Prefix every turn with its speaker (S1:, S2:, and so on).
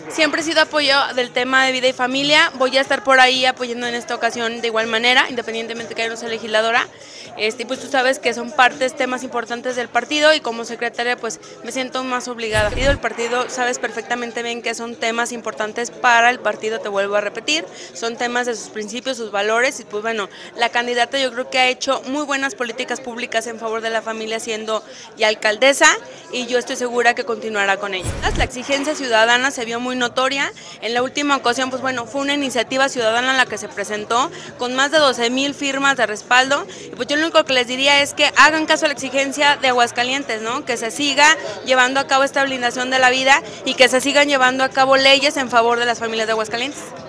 S1: Siempre he sido apoyo del tema de vida y familia, voy a estar por ahí apoyando en esta ocasión de igual manera, independientemente que yo no sea legisladora, pues tú sabes que son partes, temas importantes del partido y como secretaria pues me siento más obligada. El partido sabes perfectamente bien que son temas importantes para el partido, te vuelvo a repetir, son temas de sus principios, sus valores y pues bueno, la candidata yo creo que ha hecho muy buenas políticas públicas en favor de la familia siendo ya alcaldesa y yo estoy segura que continuará con ello. La exigencia ciudadana se vio muy notoria. En la última ocasión, pues bueno, fue una iniciativa ciudadana la que se presentó con más de 12,000 firmas de respaldo. Y pues yo lo único que les diría es que hagan caso a la exigencia de Aguascalientes, ¿no? Que se siga llevando a cabo esta blindación de la vida y que se sigan llevando a cabo leyes en favor de las familias de Aguascalientes.